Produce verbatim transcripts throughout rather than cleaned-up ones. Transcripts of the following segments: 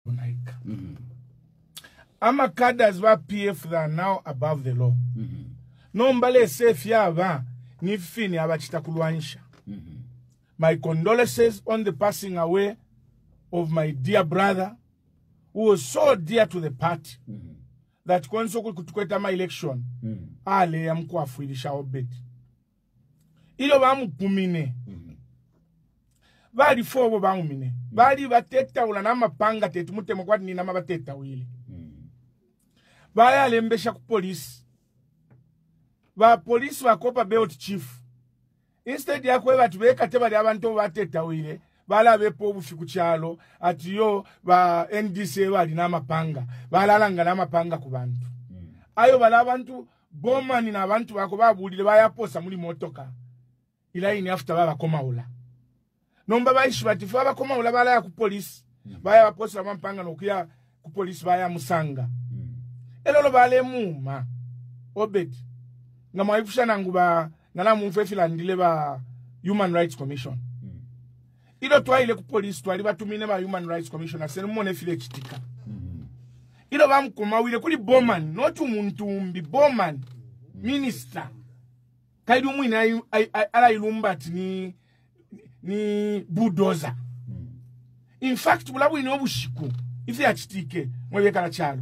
Mm-hmm. Ama cadres wa P F that are now above the law. Mm-hmm. No mbale safe yaba ni fini abachita kulwanisha. Mm-hmm. My condolences on the passing away of my dear brother who was so dear to the party mm-hmm. that kwanso kutukweta ma election mm-hmm. ale ya mkuafuilisha obedi. Ilo bamu kumine. Mm-hmm. Bali fobo bamu mine. Mm-hmm. Bali bateta ula nama panga tetu mute mkwadi ni nama bateta wili. Mm-hmm. Bali alembesha ku police. Ba police wakopa belt chief. Instead ya kwe batu beka teba di abantu bateta wile. Bala bepo bufiku chalo. Ati yo ba N D C wali nama panga. Bala langa nama panga kubantu. Mm-hmm. Ayo bala abantu boma ni na abantu wako babulile baya posa muli motoka. Ila ini after baba koma ula. Nomba baishi batifu baba koma ula bala ya ku police. Mm. Baya posa mampanga nokuya ku police baya musanga. Mm. Elolo bale muma. Obedi. Nga maifusha nangu ba nana mumfefila ndile ba Human Rights Commission. Mm. Ilo tuwa ile ku police tuwa liba tumine ba Human Rights Commission asene mwone file chitika. Mm. Ilo ba mkuma wile kuli Bowman, notu muntu umbi Bowman, mm. Minister. Kaidu mwina ala ilumbati ni ni bulldozer. Mm. In fact, bulabu ino bushiku. Ifi ya chitike, mwebeka la chalo.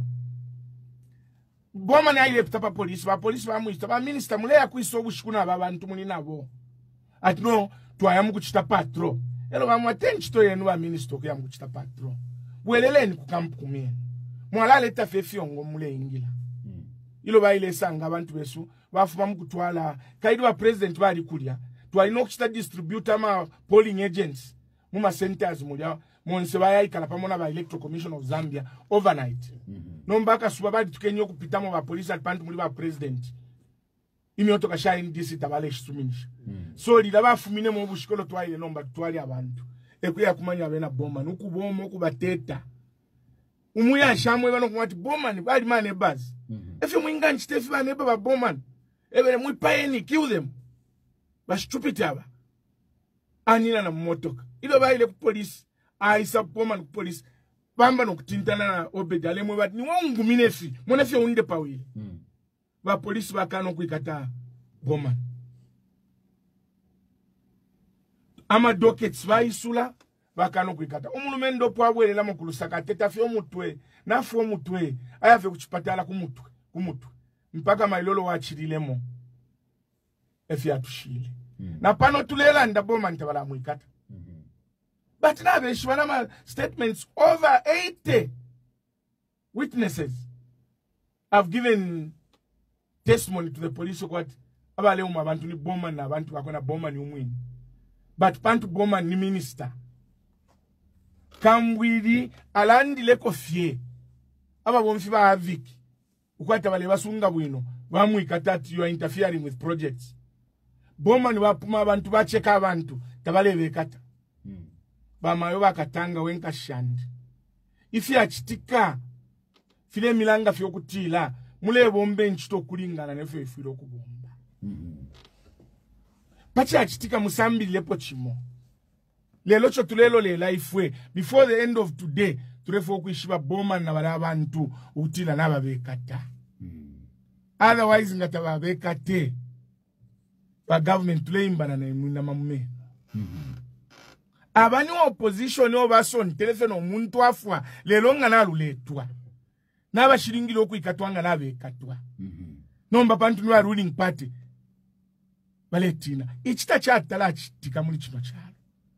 Boma na ile putapa polisi, ba polisi ba mwista, ba minister mule ya kuiso bushiku na baba ntumuni na bo. Ati no, tuwa ya mku chita patro. Elo ba mwaten chito yenu wa minister kwa ya mku chita patro. Bwelele ni kukampu kumien. Mwala leta fefi ongo mule ingila. Mm. Ilo ba ile sanga bantu besu. Wafuma mkutwala kaidu wa president bali kulia tuwa inokuchita distributor ma polling agents muma centers mulia monse baya ikala pamona ba Electoral Commission of Zambia overnight. Mm-hmm. Nombaka subabadi tukenyo kupitamo ba police atpantu muli ba president imyoto kasha N D C tabale shisuminisha. Mm-hmm. So li daba fumine mo bushikolo tuwa ile nomba tuwali abantu ekuya kumanya bena bomba nuku bomo kubateta umuya shamwe bano kumati bomba ni bali mane baz. Mm-hmm. Efe mwinga nchitefi bane baba bomba Ebele mwi payeni, kill them. Ba stupid aba. Anina na motoka. Ilo ba ile ku police, aisa poma ku police. Bamba no kutintana na Obedi ale mwe bati ni wangu minefi. Mwenefi unde pa wile. Mm. Ba police ba kano kuikata Bowman. Ama dockets ba isula ba kano kuikata. Umulumendo po abwele la mokulusaka teta fi omutwe. Na fi omutwe. Aya fe kuchipatala kumutwe. Kumutwe. Mpaka mailolo wachirilemo efi atushile. Mm. Na pano tulela nda Bowman tabala mwikata. Mm-hmm. But na beshwana ma statements over eighty witnesses have given testimony to the police what abale uma abantu ni Bowman na abantu bakona Bowman ni umwini. But pantu Bowman ni minister. Kamwili alandi leko fie. Aba bomfi ba aviki. Ukwata wale basunga bwino bamu ikatati you are interfering with projects. Bowman wapuma abantu bacheka abantu tabale bekata. Mm. Bamayo bakatanga wenka shandi. Ifi achitika file milanga fyo kutila mule bombe nchito kulingana nefe ifiro kubomba. Mm. Pachi achitika musambi lepo chimo. Lelo cho tulelo le lifewe before the end of today turefo kuishiba Bowman na wala abantu utila na babekata. Mm. Otherwise ngata babekate ba government tuleimbana na imuna mamume. Mm-hmm. Abani wa opposition obason telephone omuntu afwa lelo ngana luletwa. Naba shiringilo okuikatwanga nabekatwa. Mm-hmm. Nomba pantu nwa ruling party baletina. Ichita chatala chitika muri kino cyaro.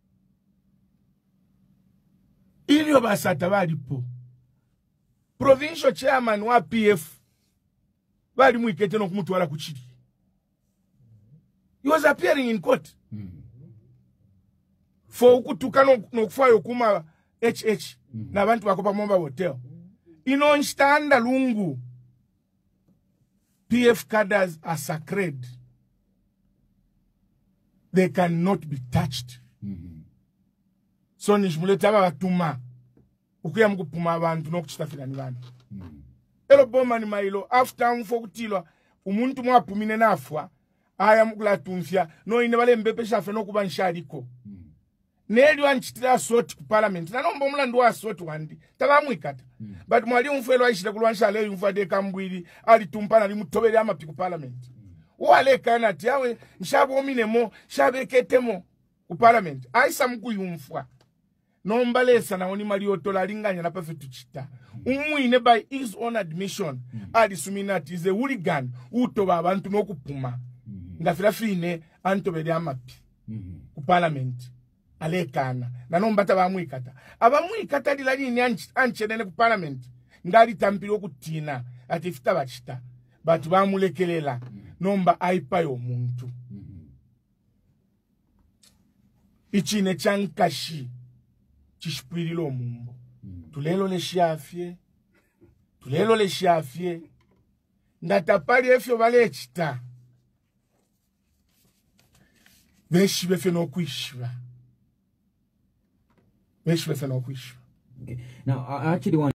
Ilio basata balipo. Provincial chairman wa P F bali mwikete no kumutwala kuchiri. He was appearing in court. Mm. For ukutuka no kufayo kuma H H mm. na bantu bakopa momba hotel. Ino nstanda lungu. P F cadres are sacred. They cannot be touched. Mm-hmm. So nishmuleta batuma ukuya mkupuma abantu nokuchitafila ni bantu. Mm. Elo Bowman mailo after mfo kutilwa umuntu mwapumine nafwa aya mkula tumfia no ine wale mbepe shafe no kuba nshariko. Mm. neli wanchitira assault ku parliament nanomba omulandu wa assault wandi tabamwikata mm. but mwali umfelo aishira kulwansha leo umfade kambwiri ali tumpana ali mutobere amapi ku parliament mm. wale kana tiawe nshabo ominemo shabeketemo ku parliament aisa mkuyumfwa nomba lesa na oni mali otola linganya na perfect chita mm. umwine by his own admission mm. ali suminati is a hooligan utoba abantu nokupuma mm. ngafira fine antobere amapi mm. ku parliament alekana nanomba tabamwikata abamwikata dilali ni anchenene ku parliament ngali tampiro okutina ati fita bachita batu bamulekelela mm. nomba aipa yo muntu mm -hmm. ichine chankashi chishpirilo mumbo mm. tulelo le shiafye tulelo le shiafye ndatapali efyo bale chita beshi befe no kwishwa. Okay. Now, I actually want